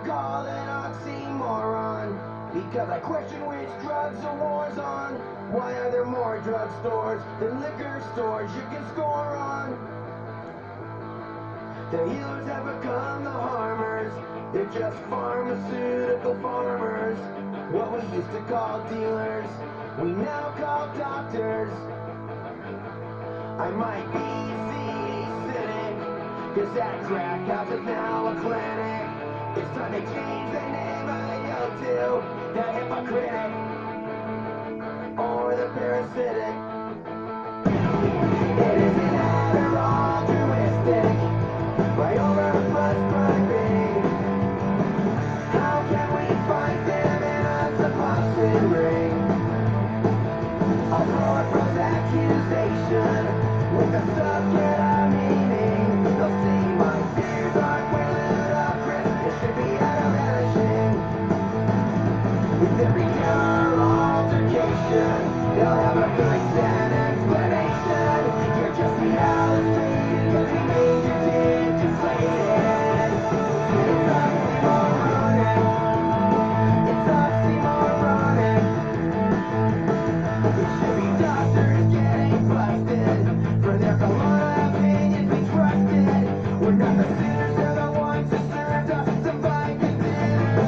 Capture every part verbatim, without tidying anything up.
even call it oxymoron, because I question which drugs the war's on. Why are there more drugstores than liquor stores you can score on? The healers have become the harmers. They're just pharmaceutical farmers. What we used to call dealers, we now call doctors. I might be C D cynic, cause that crack house is now a clinic. It's time to change the name I go to, the hypocritic or the parasitic. It isn't either altruistic, right over prescribing. How can we fight them in a supposed ring? I'll throw a cross accusation with a subject of meaning. They'll see my fears aren't way ludicrous. It should be out of relishing. With every counter altercation, they'll have a good sad explanation. You're just the illustrated, cause we made you deflated. It's oxymoronic. It's oxymoronic. It should be doctors getting busted for their colonial opinions we trusted. We're not the sinners, they're the ones who served us the Vicodins.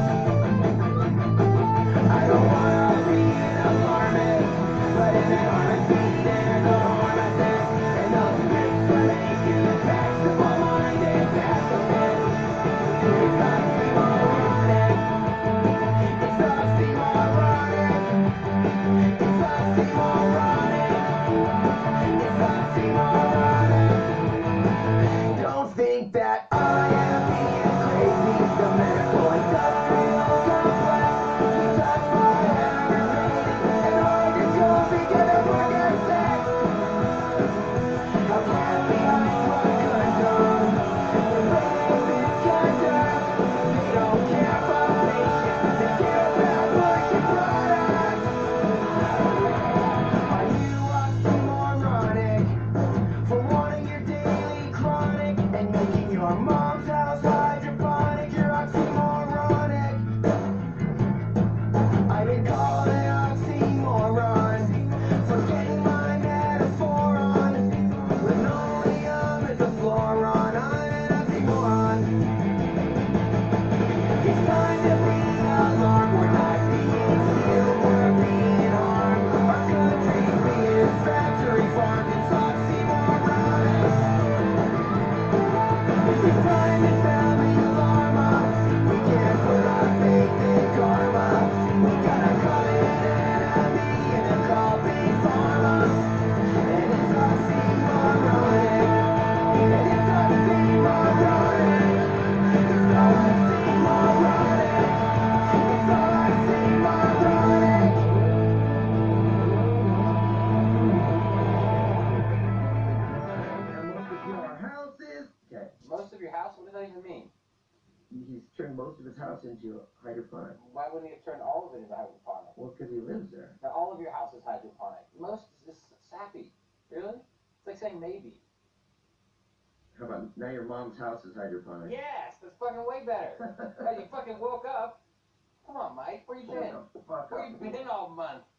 I don't wanna be an alarmist, but in an army there's a pharmacist, and those bits will make you taxable-minded pacifists. It's oxymoronic. It's oxymoronic. It's oxymoronic. It's oxymoronic. Don't think that I am being crazy. The medical industrial complex keeps us by aggravated and hard to go because of worker sex. How can we hide what condone the rape misconduct? They don't care about patients, they care about pushing products. Are you oxymoronic for wanting your daily chronic and making your mom's house hydroponic? You're oxymoronic. I've been called an oxymoron for getting my metaphor on. Linoleum is a floron. I'm an oxymoron. It's time to be alarmed. We're not being killed, we're being harmed. Our country's being factory farmed. It's oxymoronic. It's time to sound the alarm up. We can't put our faith in karma. We got a common enemy and it's called big pharma. And it's oxymoronic. And it's oxymoronic. It's all oxymoronic. It's all oxymoronic. Most of your houses. Okay. Most of your house? What does that even mean? He's turned most of his house into hydroponic. Why wouldn't he have turned all of it into hydroponic? Well, because he lives there. Now, all of your house is hydroponic. Most is just sappy. Really? It's like saying maybe. How about now your mom's house is hydroponic? Yes, that's fucking way better. Hey, you fucking woke up. Come on, Mike. Where you been? Shut the fuck Where up. you been all month?